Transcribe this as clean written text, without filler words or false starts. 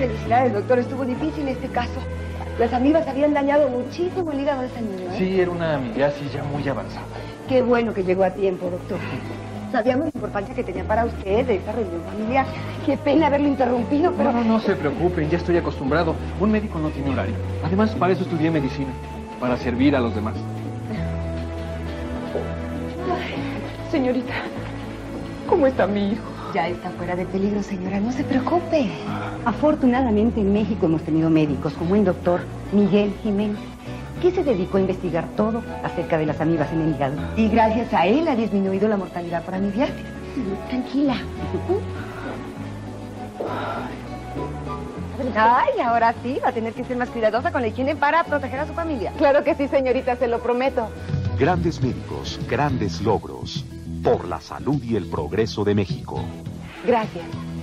Felicidades, doctor. Estuvo difícil este caso. Las amibas habían dañado muchísimo el hígado de esta niña, ¿eh? Sí, era una amibiasis ya muy avanzada. Qué bueno que llegó a tiempo, doctor. Sabíamos la importancia que tenía para usted de esta reunión familiar. Qué pena haberlo interrumpido, pero... No se preocupen, ya estoy acostumbrado. Un médico no tiene horario. Además, para eso estudié medicina, para servir a los demás. Ay, señorita, ¿cómo está mi hijo? Ya está fuera de peligro, señora, no se preocupe. Afortunadamente en México hemos tenido médicos como el doctor Miguel Jiménez, que se dedicó a investigar todo acerca de las amibas en el hígado. Y gracias a él ha disminuido la mortalidad por amibiasis. Tranquila. Ay, ahora sí, va a tener que ser más cuidadosa con la higiene para proteger a su familia. Claro que sí, señorita, se lo prometo. Grandes médicos, grandes logros. Por la salud y el progreso de México. Gracias.